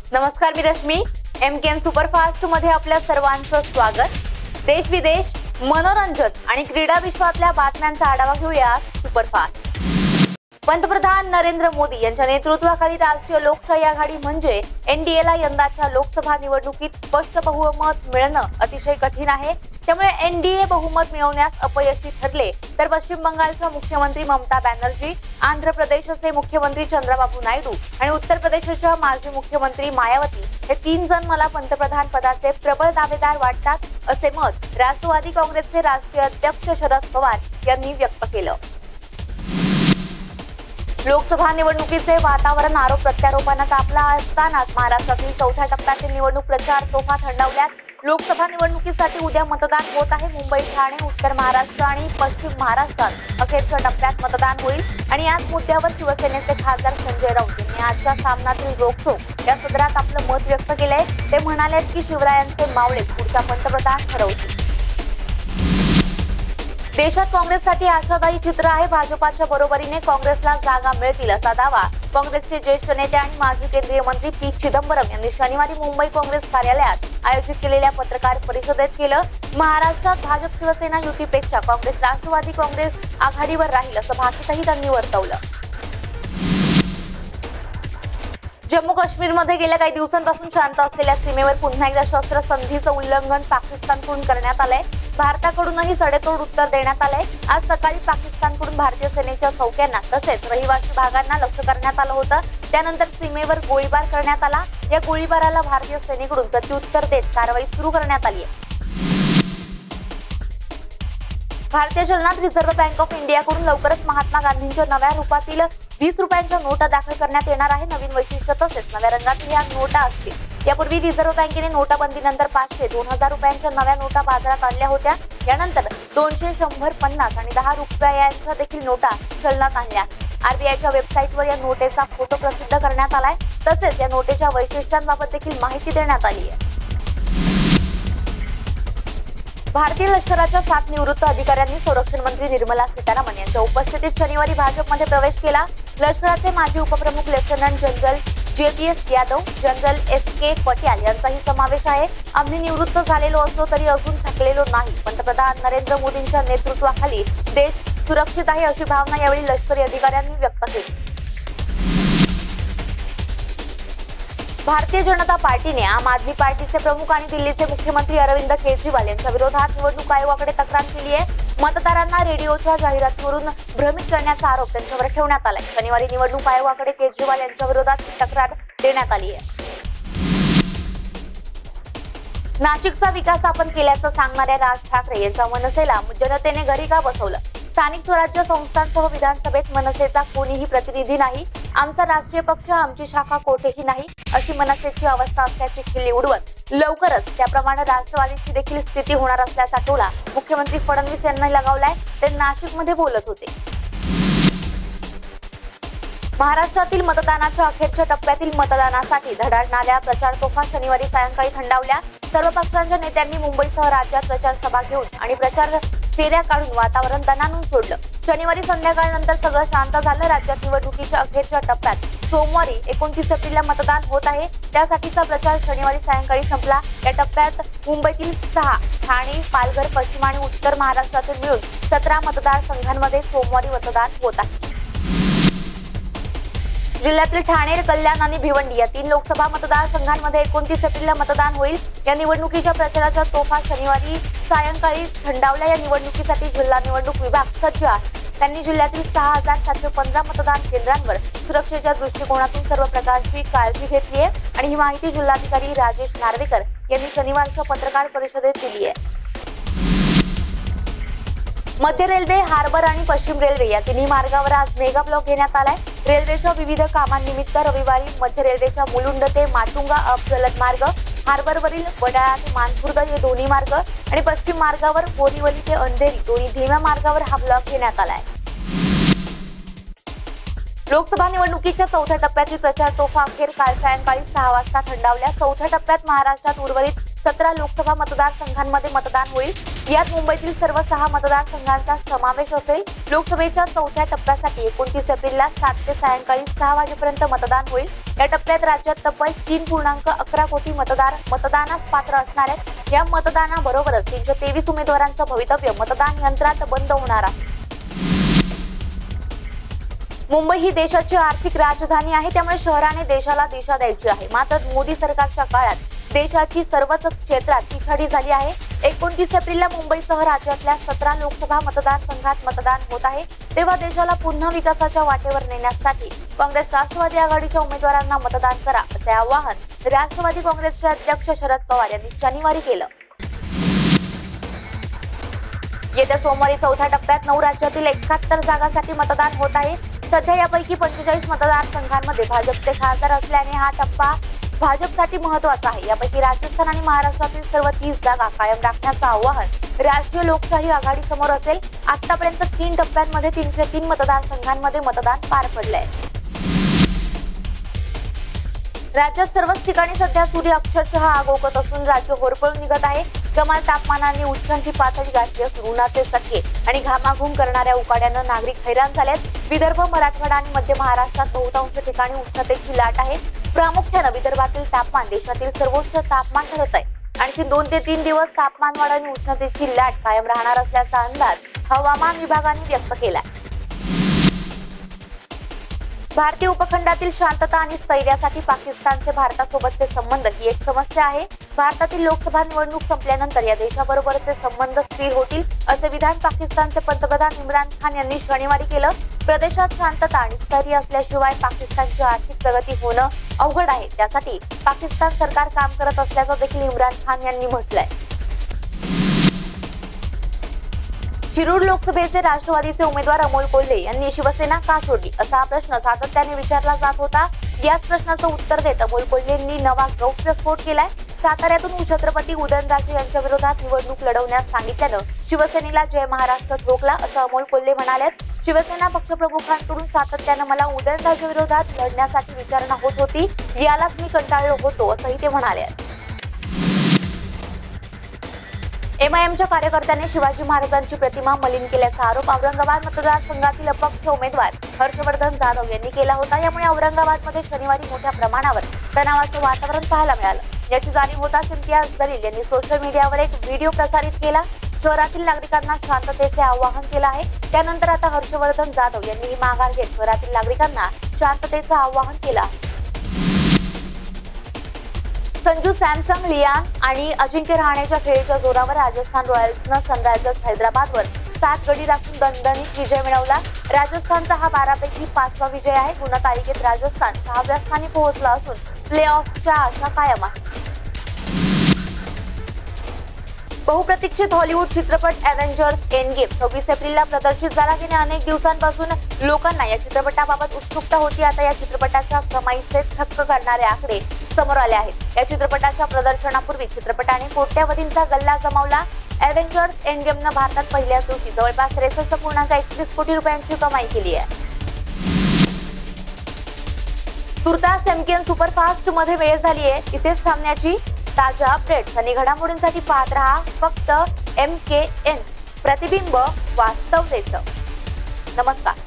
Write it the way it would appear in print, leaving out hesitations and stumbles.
नमस्कार, मी Rashmi. MKN superfast मध्ये आपल्या सर्वांचं स्वागत. देश विदेश, मनोरंजन आणि क्रीडा विश्वातल्या बातम्यांचा आढावा घेऊया सुपरफास्ट. पंतप्रधान नरेंद्र मोदी यांच्या नेतृत्वाखाली राष्ट्रीय लोकशाही आघाडी म्हणजे NDAला यंदाच्या लोकसभा निवडणुकीत स्पष्ट बहुमत मिळणं अतिशय कठीण आहे. त्यामुळे NDA बहुमत मिळवण्यास अपयशी ठरले तर पश्चिम बंगालच्या मुख्यमंत्री ममता बॅनर्जी, आंध्र प्रदेशचे मुख्यमंत्री चंद्रबाबू नायडू आणि उत्तर प्रदेशच्या माजी मुख्यमंत्री मायावती हे 3 जण मला पंतप्रधान पदाचे प्रबळ दावेदार वाटतात, असे मत राष्ट्रवादी काँग्रेसचे राष्ट्रीय अध्यक्ष शरद पवार यांनी व्यक्त केलं. लोकसभा निवडणुकीचे वातावरण आरोप प्रत्यारोपांना तापला असतानाच महाराष्ट्रातील 4थ्या टप्प्यातील निवडणूक प्रचार तोफा थंडावल्यात. लोकसभा निवडणुकीसाठी उद्या मतदान होत आहे. मुंबई, ठाणे, उत्तर महाराष्ट्र आणि पश्चिम महाराष्ट्रात अखेरच्या टप्प्यात मतदान होईल आणि याच मुद्द्यावर शिवसेनेचे खासदार संजय राऊत यांनी आजच्या सामनातील रोखोक या सदरात आपलं मत व्यक्त केलंय. ते म्हणाले की शिवरायांचे मावळेच पुढचा पंतप्रधान ठरवतील. देशात काँग्रेससाठी आशादायी चित्र आहे. भाजपाच्या बरोबरीने काँग्रेसला जागा मिळतील असा दावा काँग्रेसचे ज्येष्ठ नेते आणि माजी केंद्रीय मंत्री पी चिदंबरम यांनी शनिवारी मुंबई काँग्रेस कार्यालयात आयोजित केलेल्या पत्रकार परिषदेत केलं. महाराष्ट्रात भाजप शिवसेना युतीपेक्षा काँग्रेस राष्ट्रवादी काँग्रेस आघाडीवर राहील असं भाकीतही त्यांनी वर्तवलं. जम्मू काश्मीरमध्ये गेल्या काही दिवसांपासून शांत असलेल्या सीमेवर पुन्हा एकदा शस्त्रसंधीचं उल्लंघन पाकिस्तानकडून करण्यात आलंय. भारताकडूनही सडेतोड उत्तर देण्यात आलंय. आज सकाळी पाकिस्तानकडून भारतीय सेनेच्या चौक्यांना तसेच रहिवासी भागांना लक्ष्य करण्यात आलं होतं. त्यानंतर सीमेवर गोळीबार करण्यात आला. या गोळीबाराला भारतीय सेनेकडून प्रत्युत्तर देत कारवाई सुरू करण्यात आली आहे. भारतीय चलनात रिझर्व्ह बँक ऑफ इंडियाकडून लवकरच महात्मा गांधींच्या नव्या रूपातील 20 रुपयांच्या नोटा दाखल करण्यात येणार आहे. नवीन वैशिष्ट्य तसेच नव्या रंगातील या नोटा असतील. यापूर्वी रिझर्व्ह बँकेने नोटाबंदीनंतर 500, 2000 रुपयांच्या नव्या नोटा बाजारात आणल्या होत्या. यानंतर 200, 100, 50 आणि 10 रुपयांच्या देखील नोटा चलनात आणल्या. RBIच्या वेबसाईटवर या नोटेचा फोटो प्रसिद्ध करण्यात आलाय. तसेच या नोटेच्या वैशिष्ट्यांबाबत देखील माहिती देण्यात आली आहे. भारतीय लष्कराच्या 7 निवृत्त अधिकाऱ्यांनी संरक्षण मंत्री निर्मला सीतारामन यांच्या उपस्थितीत शनिवारी भाजपमध्ये प्रवेश केला. लष्कराचे माजी उपप्रमुख lieutenant general JPS Yadav, general SK Patel यांचाही समावेश आहे. आम्ही निवृत्त झालेलो असलो तरी अजून थकलेलो नाही. पंतप्रधान नरेंद्र मोदींच्या नेतृत्वाखाली देश सुरक्षित आहे अशी भावना यावेळी लष्करी अधिकाऱ्यांनी व्यक्त केली. भारतीय जनता पार्टीने आम आदमी पार्टीचे प्रमुख आणि दिल्लीचे मुख्यमंत्री अरविंद केजरीवाल यांच्या विरोधात निवडणूक आयोगाकडे तक्रार केली आहे. मतदारांना रेडिओच्या जाहिरातीवरून भ्रमित करण्याचा आरोप त्यांच्यावर ठेवण्यात आलाय. शनिवारी निवडणूक आयोगाकडे केजरीवाल यांच्या विरोधात तक्रार देण्यात आली आहे. नाशिकचा विकास आपण केल्याचं सांगणाऱ्या राज ठाकरे यांच्या मनसेला जनतेने घरी का बसवलं? स्थानिक स्वराज्य संस्थांसह विधानसभेत मनसेचा कोणीही प्रतिनिधी नाही. आमचा राष्ट्रीय पक्ष, आमची शाखा कोठेही नाही अशी मनसेची अवस्था असल्याची खिल्ली उडवत लवकरच त्याप्रमाणे राष्ट्रवादीची देखील स्थिती होणार असल्याचा टोला मुख्यमंत्री फडणवीस यांनी लगावलाय. ते नाशिकमध्ये बोलत होते. महाराष्ट्रातील मतदानाच्या अखेरच्या टप्प्यातील मतदानासाठी धडाडणाऱ्या प्रचार तोफा शनिवारी सायंकाळी थंडावल्या. सर्व पक्षांच्या नेत्यांनी मुंबईसह राज्यात प्रचार सभा घेऊन आणि प्रचार फेऱ्या काढून वातावरण दणाणून सोडलं. शनिवारी संध्याकाळनंतर सगळं शांत झालं. राज्यात निवडणुकीच्या अखेरच्या टप्प्यात सोमवारी 29 एप्रिलला मतदान होत आहे. त्यासाठीचा प्रचार शनिवारी सायंकाळी संपला. या टप्प्यात मुंबईतील 6, ठाणे, पालघर, पश्चिम आणि उत्तर महाराष्ट्रातील मिळून 17 मतदारसंघांमध्ये सोमवारी मतदान होत आहे. जिल्ह्यातील ठाणे, कल्याण आणि भिवंडी या 3 लोकसभा मतदारसंघांमध्ये 29 एप्रिलला मतदान होईल. या निवडणुकीच्या प्रचाराच्या तोफा शनिवारी सायंकाळी थंडावल्या. या निवडणुकीसाठी जिल्हा निवडणूक विभाग सज्ज आहे. त्यांनी जिल्ह्यातील 6715 मतदान केंद्रांवर सुरक्षेच्या दृष्टिकोनातून सर्व प्रकारची काळजी घेतली आहे आणि ही माहिती जिल्हाधिकारी राजेश नार्वेकर यांनी शनिवारच्या पत्रकार परिषदेत दिली आहे. मध्य रेल्वे, हार्बर आणि पश्चिम रेल्वे या तिन्ही मार्गावर आज मेगा ब्लॉक घेण्यात आलाय. रेल्वेच्या विविध कामांनिमित्त रविवारी मध्य रेल्वेच्या मुलुंड ते माटुंगा अप जलद मार्ग, हार्बरवरील वडाळा ते मानखुर्द हे दोन्ही मार्ग आणि पश्चिम मार्गावर बोरीवली ते अंधेरी दोन्ही धीम्या मार्गावर हा ब्लॉक घेण्यात आलाय. लोकसभा निवडणुकीच्या 4थ्या टप्प्यातील प्रचार तोफा अखेर काल सायंकाळी 6 वाजता थंडावल्या. 4थ्या टप्प्यात महाराष्ट्रात उर्वरित 17 लोकसभा मतदारसंघांमध्ये मतदान होईल। यात मुंबईतील सर्व 6 मतदारसंघांचा समावेश असेल। लोकसभेच्या चौथ्या टप्प्यासाठी 29 एप्रिलला 7 ते सायंकाळी 6 वाजेपर्यंत मतदान होईल। या टप्प्यात राज्यात तब्बल 3.11 कोटी मतदार मतदानास पात्र असणार आहेत। या मतदानाबरोबरच 323 उमेदवारांचं भवितव्य मतदान यंत्रात बंद होणार आहे। मुंबई ही देशाची आर्थिक राजधानी आहे, त्यामुळे शहराने देशाला दिशा द्यायची आहे। मात्र मोदी सरकारच्या काळात देशाची सर्वच क्षेत्रात पिछाडी झाली आहे। 29 एप्रिलला मुंबईसह राज्यातल्या 17 लोकसभा मतदारसंघात मतदान होत आहे, तेव्हा देशाला पुन्हा विकासाच्या वाटेवर नेण्यासाठी काँग्रेस राष्ट्रवादी आघाडीच्या उमेदवारांना मतदान करा असे आवाहन राष्ट्रवादी काँग्रेसचे अध्यक्ष शरद पवार यांनी शनिवारी केलं। येत्या सोमवारी चौथ्या टप्प्यात 9 राज्यातील 71 जागांसाठी मतदान होत आहे। सध्या यापैकी 45 मतदारसंघांमध्ये भाजपचे खासदार असल्याने हा टप्पा भाजपसाठी महत्त्वाचा आहे। यापैकी राजस्थान आणि महाराष्ट्रातील सर्व 30 जागा कायम राखण्याचं आवाहन राष्ट्रीय लोकशाही आघाडी समोर असेल। आतापर्यंत 3 टप्प्यांमध्ये 303 मतदारसंघांमध्ये मतदान पार पडलंय। राज्यात सर्वच ठिकाणी सध्या सूर्य अक्षरशः आग ओकत असून राज्य होरपळून निघत आहे। कमाल तापमानाने उच्चांकी पातळी गाठली असून उन्हाचे चटके आणि घामाघूम करणाऱ्या उकाड्यानं नागरिक हैराण झालेत। विदर्भ, मराठवाडा आणि मध्य महाराष्ट्रात बहुतांश ठिकाणी उष्णतेची लाट आहे। प्रामुख्याने विदर्भातील तापमान देशातील सर्वोच्च तापमान ठरत आहे। आणखी 2 ते 3 दिवस तापमान वाढ आणि उष्णतेची लाट कायम राहणार असल्याचा अंदाज हवामान विभागाने व्यक्त केलाय। भारतीय उपखंडातील शांतता आणि स्थैर्यासाठी पाकिस्तानचे भारतासोबतचे संबंध ही एक समस्या आहे। भारतातील लोकसभा निवडणूक संपल्यानंतर या देशाबरोबरचे संबंध स्थिर होतील असे विधान पाकिस्तानचे पंतप्रधान इम्रान खान यांनी शनिवारी केलं। प्रदेशात शांतता आणि स्थैर्य असल्याशिवाय पाकिस्तानची आर्थिक प्रगती होणं अवघड आहे, त्यासाठी पाकिस्तान सरकार काम करत असल्याचं देखील इम्रान खान यांनी म्हटलंय। शिरूर लोकसभेचे राष्ट्रवादीचे उमेदवार अमोल कोल्हे यांनी शिवसेना का सोडली असा प्रश्न सातत्याने विचारला जात होता। याच प्रश्नाचं उत्तर देत अमोल कोल्हेंनी नवा गौप्यस्फोट केलाय। साताऱ्यातून छत्रपती उदयनराजे यांच्या विरोधात निवडणूक लढवण्यास सांगितल्यानं शिवसेनेला जय महाराष्ट्र ठोकला असं अमोल कोल्हे म्हणालेत। शिवसेना पक्षप्रमुखांकडून सातत्यानं मला उदयनराजे विरोधात लढण्यासाठी विचारणा होत होती, यालाच मी कंटाळलो होतो असंही ते म्हणाले। एमआयएमच्या कार्यकर्त्याने शिवाजी महाराजांची प्रतिमा मलिन केल्याचा आरोप औरंगाबाद मतदारसंघातील अपक्ष उमेदवार हर्षवर्धन जाधव यांनी केला होता। यामुळे औरंगाबादमध्ये शनिवारी मोठ्या प्रमाणावर तणावाचं वातावरण पाहायला मिळालं। याची जाणीव होताच इम्तियाज जलील यांनी सोशल मीडियावर एक व्हिडिओ प्रसारित केला। शहरातील नागरिकांना शांततेचे आवाहन केलं आहे। त्यानंतर आता हर्षवर्धन जाधव यांनी ही माघार घेत शहरातील नागरिकांना शांततेचं आवाहन केलं आहे। संजू सॅमसन, लियान आणि अजिंक्य रहाणेच्या खेळीच्या जोरावर राजस्थान रॉयल्सनं सनरायझर्स हैदराबादवर 7 गडी राखून दणदणीत विजय मिळवला। राजस्थानचा हा 12 पैकी 5वा विजय आहे। गुणतालिकेत राजस्थान 6व्या स्थानी पोहोचला असून प्ले-ऑफच्या आशा कायम आहे। बहुप्रतीक्षित हॉलिवूड चित्रपट अव्हेंजर्स एंडगेम 26 एप्रिलला प्रदर्शित झाला। गेल्या अनेक दिवसांपासून लोकांना या चित्रपटाबाबत उत्सुकता होती। आता या चित्रपटाच्या कमाईचे थक्क करणारे आकडे समोर आले आहेत। या चित्रपटाच्या प्रदर्शनापूर्वी चित्रपटाने कोट्यावधींचा गल्ला जमावला। अव्हेंजर्स एंडगेमनं भारतात पहिल्याच दिवशी जवळपास 63.31 कोटी रुपयांची कमाई केली आहे। तुर्तास एमकेएन सुपरफास्ट मध्ये वेळ झाली आहे इथेच थांबण्याची। ताज्या अपडेट्स आणि घडामोडींसाठी पाहत रहा फक्त एमकेएन, प्रतिबिंब वास्तवतेचं। नमस्कार।